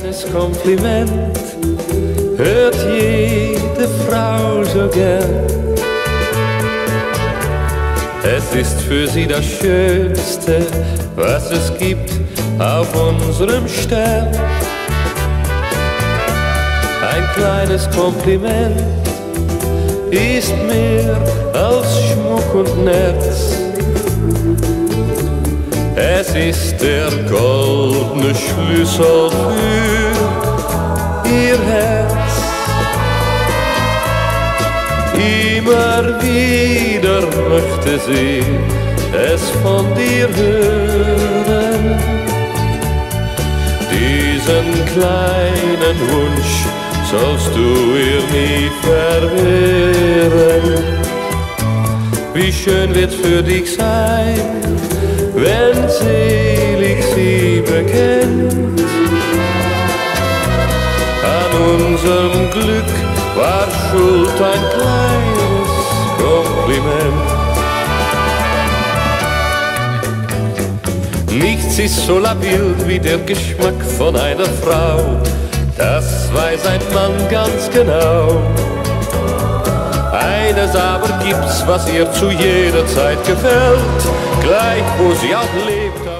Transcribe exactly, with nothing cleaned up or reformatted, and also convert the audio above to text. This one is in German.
kleines Kompliment hört jede Frau so gern. Es ist für sie das Schönste, was es gibt auf unserem Stern. Ein kleines Kompliment ist mehr als Schmuck und Nerz. Es ist der goldene Schlüssel für ihr Herz. Immer wieder möchte sie es von dir hören. Diesen kleinen Wunsch sollst du ihr nie verwehren. Wie schön wird's für dich sein, wenn selig sie bekennt. An unserem Glück war schuld ein kleines Kompliment. Nichts ist so labil wie der Geschmack von einer Frau, das weiß ein Mann ganz genau. Eines aber gibt's, was ihr zu jeder Zeit gefällt, gleich wo sie auch lebt.